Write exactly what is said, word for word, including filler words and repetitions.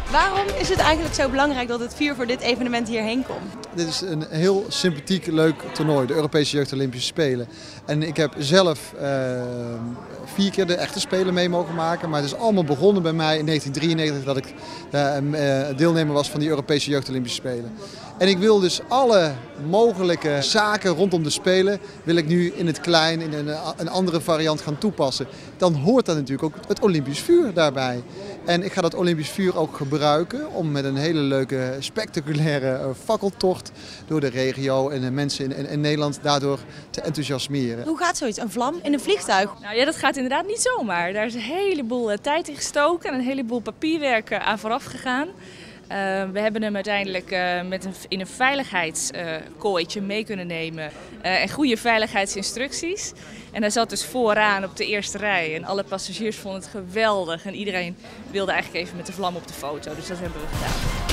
Waarom is het eigenlijk zo belangrijk dat het vuur voor dit evenement hierheen komt? Dit is een heel sympathiek, leuk toernooi, de Europese Jeugd Olympische Spelen. En ik heb zelf uh, vier keer de echte Spelen mee mogen maken. Maar het is allemaal begonnen bij mij in negentien drieënnegentig dat ik uh, deelnemer was van die Europese Jeugd Olympische Spelen. En ik wil dus alle mogelijke zaken rondom de Spelen wil ik nu in het klein, in een, een andere variant gaan toepassen. Dan hoort daar natuurlijk ook het Olympisch vuur daarbij. En ik ga dat Olympisch vuur ook gebruiken om met een hele leuke, spectaculaire fakkeltocht door de regio en de mensen in, in, in Nederland daardoor te enthousiasmeren. Hoe gaat zoiets? Een vlam in een vliegtuig? Nou ja, dat gaat inderdaad niet zomaar. Daar is een heleboel uh, tijd in gestoken en een heleboel papierwerk uh, aan vooraf gegaan. Uh, we hebben hem uiteindelijk uh, met een, in een veiligheidskooitje uh, mee kunnen nemen uh, en goede veiligheidsinstructies. En hij zat dus vooraan op de eerste rij en alle passagiers vonden het geweldig en iedereen wilde eigenlijk even met de vlam op de foto, dus dat hebben we gedaan.